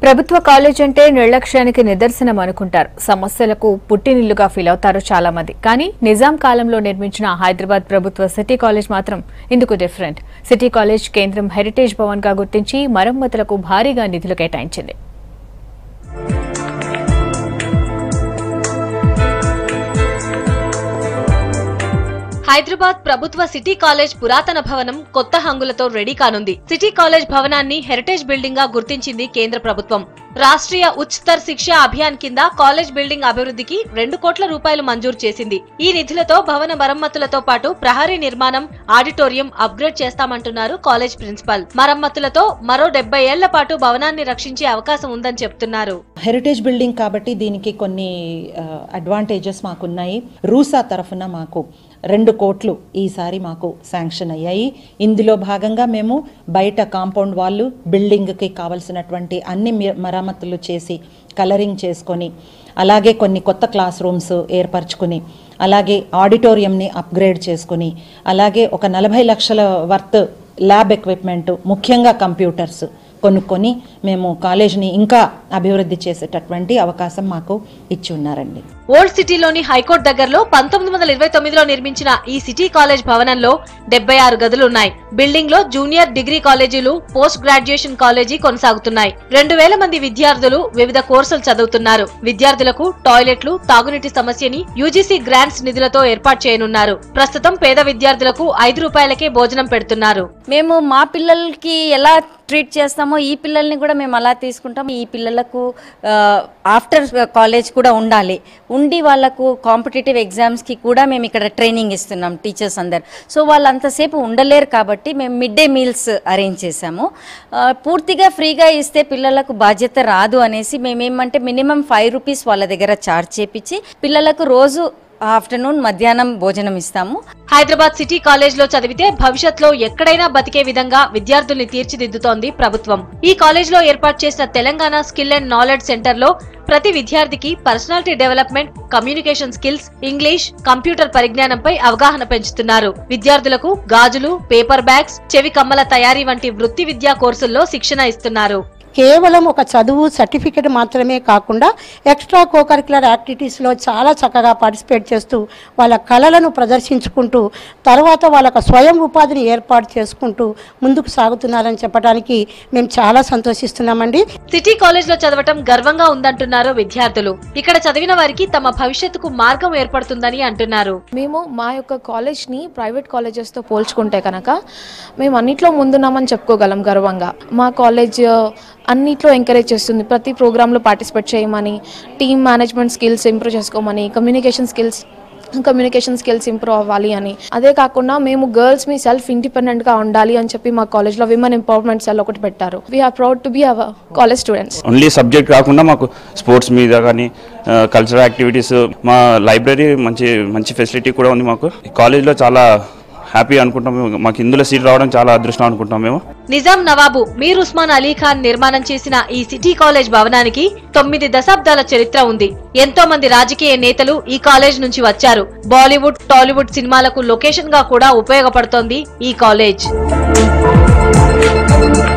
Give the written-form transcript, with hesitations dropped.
ప్రభుత్వ కాలేజ్ అంటే నిర్లక్ష్యానికి నిదర్శనం అనుకుంటారు. సమస్యలకు పుట్టినిల్లుగా ఫీల్ అవుతారు చాలా మంది. కానీ నిజాం కాలంలో నిర్మించిన హైదరాబాద్ ప్రభుత్వ సిటీ కాలేజ్ మాత్రం ఇందుకు డిఫరెంట్. సిటీ కాలేజ్ కేంద్రం హెరిటేజ్ భవన్ గా గుర్తించి మరమ్మతులకు భారీగా నిధులు కేటాయించింది. హైదరాబాద్ ప్రభుత్వ సిటీ కాలేజ్ పురాతన భవనం కొత్త హంగులతో రెడీ కానుంది. సిటీ కాలేజ్ భవనాన్ని హెరిటేజ్ బిల్డింగ్ గా గుర్తించింది కేంద్ర ప్రభుత్వం. రాష్ట్రీయ ఉच्चतर శిక్షా అభియాన్ కింద కాలేజ్ బిల్డింగ్ అభివృద్ధికి 2 కోట్ల రూపాయలు మంజూరు చేసింది. ఈ నిధులతో భవన మరమ్మతులతో పాటు ప్రహరీ నిర్మాణం, ఆడిటోరియం అప్గ్రేడ్ చేస్తామంటున్నారు కాలేజ్ ప్రిన్సిపల్. మరమ్మతులతో మరో 70 ఏళ్ల పాటు భవనాన్ని రక్షించే అవకాశం ఉందని చెప్తున్నారు. హెరిటేజ్ బిల్డింగ్ కాబట్టి దీనికి కొన్ని అడ్వాంటేజెస్ మాకున్నాయి. రూసా తరఫున మాకు 2 కోట్లు ఈసారి మాకు శాంక్షన్ అయ్యాయి. ఇందులో భాగంగా మేము బయట కాంపౌండ్ వాళ్ళు బిల్డింగ్కి కావలసినటువంటి అన్ని మరమ్మతులు చేసి కలరింగ్ చేసుకొని, అలాగే కొన్ని కొత్త క్లాస్ రూమ్స్ ఏర్పరచుకుని, అలాగే ఆడిటోరియంని అప్గ్రేడ్ చేసుకుని, అలాగే ఒక 40 లక్షల వర్త్ ల్యాబ్ ఎక్విప్మెంట్, ముఖ్యంగా కంప్యూటర్స్ కొనుక్కొని మేము కాలేజ్ని ఇంకా అభివృద్ధి చేసేటటువంటి అవకాశం మాకు ఇచ్చి ఉన్నారండి. ఓల్డ్ సిటీలోని హైకోర్టు దగ్గరలో 1929లో నిర్మించిన ఈ సిటీ కాలేజ్ భవనంలో 76 గదులున్నాయి. బిల్డింగ్ లో జూనియర్ డిగ్రీ కాలేజీలు, పోస్ట్ గ్రాడ్యుయేషన్ కాలేజీ కొనసాగుతున్నాయి. 2000 మంది విద్యార్థులు వివిధ కోర్సులు చదువుతున్నారు. విద్యార్థులకు టాయిలెట్లు, తాగునీటి సమస్యని యూజీసీ గ్రాంట్స్ నిధులతో ఏర్పాటు చేయనున్నారు. ప్రస్తుతం పేద విద్యార్థులకు 5 రూపాయలకే భోజనం పెడుతున్నారు. మేము మా పిల్లలకి ఎలా ట్రీట్ చేస్తామో ఈ పిల్లల్ని కూడా మేము అలా తీసుకుంటాం. ఈ పిల్లలకు ఆఫ్టర్ కాలేజ్ కూడా ఉండి వాళ్ళకు కాంపిటేటివ్ ఎగ్జామ్స్కి కూడా మేము ఇక్కడ ట్రైనింగ్ ఇస్తున్నాం టీచర్స్ అందరు. సో వాళ్ళు అంతసేపు ఉండలేరు కాబట్టి మేము మిడ్ డే మీల్స్ అరేంజ్ చేశాము. పూర్తిగా ఫ్రీగా ఇస్తే పిల్లలకు బాధ్యత రాదు అనేసి మేమేమంటే మినిమం 5 రూపీస్ వాళ్ళ దగ్గర ఛార్జ్ చేపించి పిల్లలకు రోజు ఆఫ్టర్నూన్, మధ్యాహ్నం భోజనం ఇస్తాము. హైదరాబాద్ సిటీ కాలేజ్ లో చదివితే భవిష్యత్తులో ఎక్కడైనా బతికే విధంగా విద్యార్థుల్ని తీర్చిదిద్దుతోంది ప్రభుత్వం. ఈ కాలేజ్ లో ఏర్పాటు చేసిన Telangana skill and knowledge centre లో ప్రతి విద్యార్థికి personality development, communication skills, English, computer పరిజ్ఞానంపై అవగాహన పెంచుతున్నారు. విద్యార్థులకు గాజులు, పేపర్ బ్యాగ్స్, చెవి కమ్మల తయారీ వంటి వృత్తి విద్యా కోర్సుల్లో శిక్షణ ఇస్తున్నారు. కేవలం ఒక చదువు సర్టిఫికెట్ మాత్రమే కాకుండా ఎక్స్ట్రా కోకరిక్యులర్ యాక్టివిటీస్లో చాలా చక్కగా పార్టిసిపేట్ చేస్తూ వాళ్ళ కళలను ప్రదర్శించుకుంటూ తర్వాత వాళ్ళకు స్వయం ఉపాధిని ఏర్పాటు చేసుకుంటూ ముందుకు సాగుతున్నారని చెప్పడానికి మేము చాలా సంతోషిస్తున్నామండి. సిటీ కాలేజ్ లో చదవటం గర్వంగా ఉందంటున్నారు విద్యార్థులు. ఇక్కడ చదివిన వారికి తమ భవిష్యత్తుకు మార్గం ఏర్పడుతుందని అంటున్నారు. మేము మా యొక్క కాలేజ్ ని ప్రైవేట్ కాలేజెస్ తో పోల్చుకుంటే కనుక మేము అన్నిట్లో ముందున్నామని చెప్పుకోగలం గర్వంగా. మా కాలేజ్ అన్నిట్లో ఎంకరేజ్ చేస్తుంది. ప్రతి ప్రోగ్రాంలో పార్టిసిపేట్ చేయమని, టీమ్ మేనేజ్మెంట్ స్కిల్స్ ఇంప్రూవ్ చేసుకోమని, కమ్యూనికేషన్ స్కిల్స్ ఇంప్రూవ్ అవ్వాలి అని. అదే కాకుండా మేము గర్ల్స్ మీ సెల్ఫ్ ఇండిపెండెంట్ గా ఉండాలి అని చెప్పి మా కాలేజ్ లో విమెన్ ఎంపవర్మెంట్ సెల్ ఒకటి పెట్టారు. We are proud to be our college students. Only subject కాకుండా మాకు స్పోర్ట్స్ మీద కానీ, కల్చరల్ యాక్టివిటీస్, మా లైబ్రరీ మంచి ఫెసిలిటీ కూడా ఉంది. మాకు కాలేజ్లో చాలా హ్యాపీ అనుకుంటాం. మాకు ఇందులో సీట్ రావడం చాలా అదృష్టం అనుకుంటాం. మేము నిజాం నవాబు మీర్ ఉస్మాన్ అలీ ఖాన్ నిర్మాణం చేసిన ఈ సిటీ కాలేజ్ భవనానికి 9 దశాబ్దాల చరిత్ర ఉంది. ఎంతో మంది రాజకీయ నేతలు ఈ కాలేజ్ నుంచి వచ్చారు. బాలీవుడ్, టాలీవుడ్ సినిమాలకు లొకేషన్ గా కూడా ఉపయోగపడుతోంది ఈ కాలేజ్.